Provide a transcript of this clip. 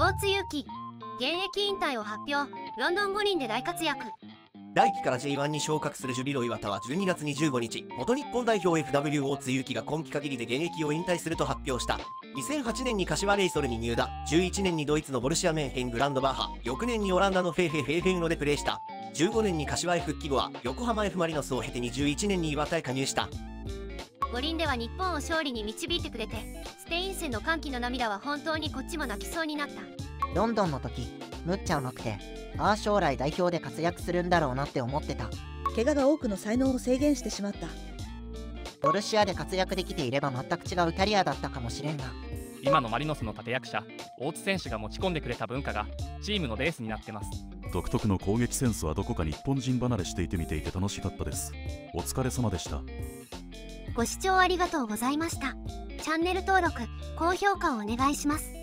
大津祐樹、現役引退を発表。ロンドン五輪で大活躍。 来季から J1 に昇格するジュビロ磐田は12月25日、元日本代表 FW 大津祐樹が今季限りで現役を引退すると発表した。2008年に柏レイソルに入団、11年にドイツのボルシアメンヘングランドバッハ、翌年にオランダのフェーフェンロでプレーした。15年に柏へ復帰後は横浜 F マリノスを経て21年に磐田へ加入した。 五輪では日本を勝利に導いてくれて、スペイン戦の歓喜の涙は本当にこっちも泣きそうになった。 ロンドンの時むっちゃうまくて、ああ将来代表で活躍するんだろうなって思ってた。 怪我が多くの才能を制限してしまった。 ボルシアで活躍できていれば全く違うキャリアだったかもしれんが、 今のマリノスの立役者大津選手が持ち込んでくれた文化がチームのベースになってます。 独特の攻撃センスはどこか日本人離れしていて見ていて楽しかったです。お疲れ様でした。 ご視聴ありがとうございました。チャンネル登録、高評価をお願いします。